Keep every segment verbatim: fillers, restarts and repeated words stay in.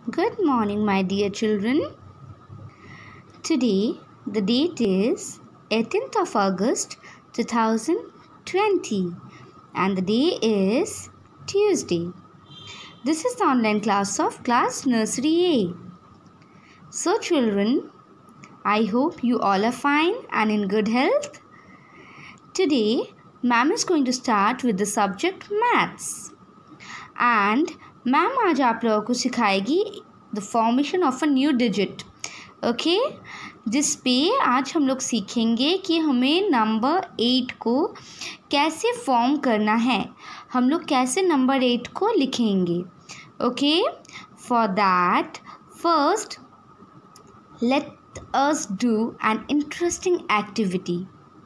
Good morning, my dear children. Today, the date is eighteenth of August two thousand twenty and the day is Tuesday. This is the online class of class Nursery A. So children, I hope you all are fine and in good health. Today, ma'am is going to start with the subject maths. And ma'am आज आप लोगों को सिखाएगी the formation of a new digit okay जिस पे आज हम लोग सीखेंगे कि हमें नंबर एट को कैसे फॉर्म करना है, हम लोग कैसे नंबर एट को लिखेंगे. Okay for that first let us do an interesting activity.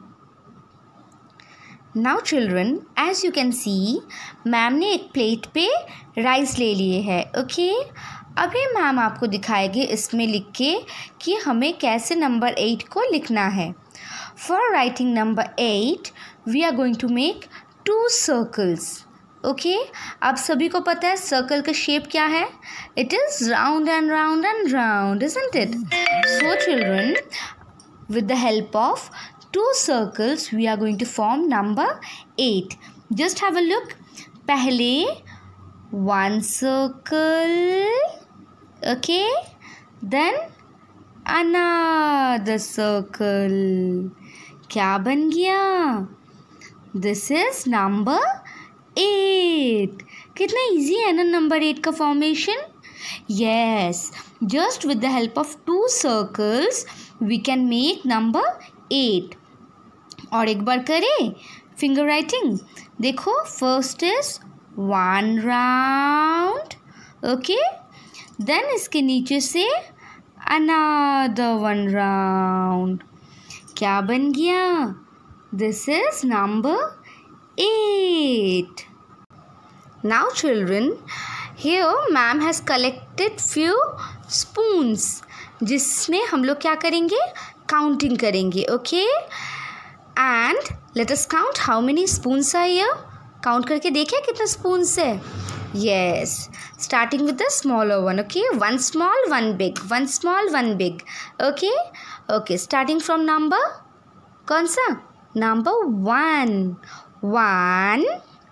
Now children as you can see ma'am ने एक प्लेट पे राइस ले लिए है. ओके अभी मैम आपको दिखाएगी इसमें लिख के कि हमें कैसे नंबर एट को लिखना है. For writing number eight we are going to make two circles. Okay आप सभी को पता है सर्कल का शेप क्या है. It is round and round and round isn't it. So children with the help of two circles we are going to form number eight. Just have a look. पहले one circle, okay, then another circle. क्या बन गया? This is number eight. कितना easy है ना number eight का formation? Yes, just with the help of two circles we can make number eight. और एक बार करें फिंगर राइटिंग. देखो first is one round okay then इसके नीचे से अनदर वन राउंड. क्या बन गया? This is number eight. Now children here ma'am has collected few spoons जिसमें हम लोग क्या करेंगे काउंटिंग करेंगे. Okay and let us count how many spoons are here. Count करके देखें कितना स्पून्स है. Yes starting with the smaller one. Okay one small one big one small one big. Okay okay starting from number कौन सा number one. One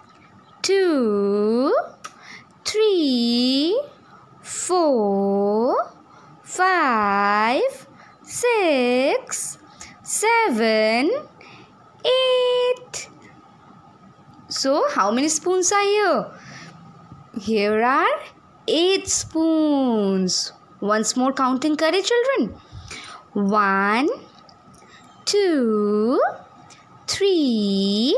two three four five, six, seven, eight. So, how many spoons are here? Here are eight spoons. Once more counting kare children. One, two, three,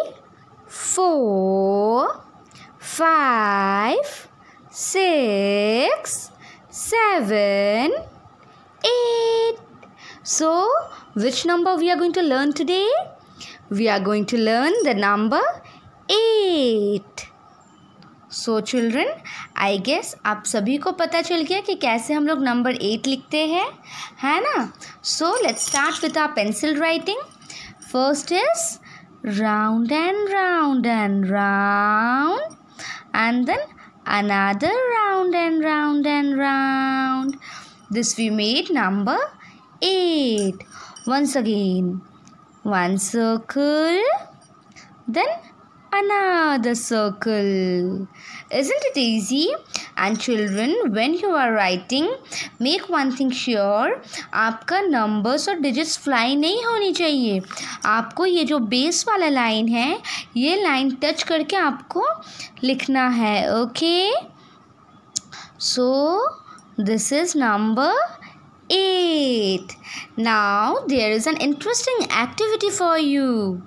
four, five, six, seven, eight. So, which number we are going to learn today? We are going to learn the number eight. So, children, I guess आप सभी को पता चल गया कि कैसे हम लोग नंबर एट लिखते हैं, है ना? So, let's start with our pencil writing. First is round and round and round, and then another round and round and round. This we made number eight. Once again, one circle, then another circle. Isn't it easy? And children, when you are writing, make one thing sure, आपका numbers और digits fly नहीं होनी चाहिए. आपको ये जो base वाला line है, ये line touch करके आपको लिखना है. Okay? So, this is number eight. Now, there is an interesting activity for you.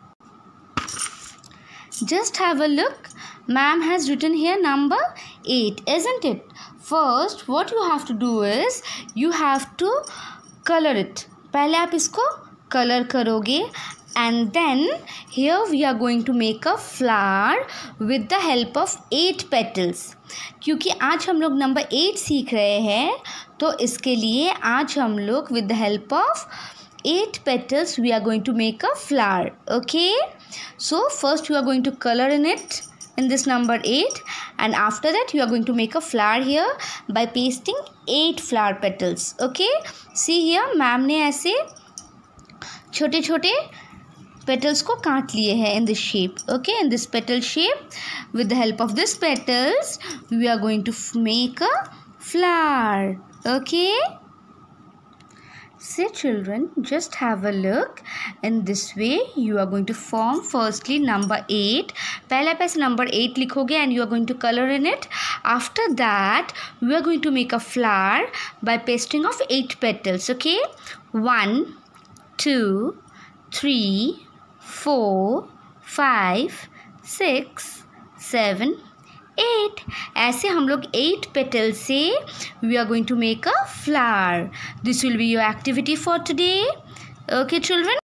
Just have a look. Ma'am has written here number eight, isn't it? First, what you have to do is, you have to color it. पहले आप इसको color करोगे. And then, here we are going to make a flower with the help of eight petals. क्योंकि आज हम लोग number eight सीख रहे हैं तो इसके लिए आज हम लोग with the help of eight petals we are going to make a flower. Okay? So, first you are going to color in it. in this number eight, and after that you are going to make a flower here by pasting eight flower petals. Okay, see here, ma'am ने ऐसे छोटे छोटे petals को काट लिए हैं in this shape. Okay, in this petal shape, with the help of this petals we are going to make a flower. Okay, so children, just have a look. In this way you are going to form firstly number eight. पहले आप ऐसे number eight लिखोगे and you are going to color in it. After that we are going to make a flower by pasting of eight petals. Okay, one, two, three, four, five, six, seven, eight. ऐसे हम लोग eight petals से we are going to make a flower. This will be your activity for today. Okay children.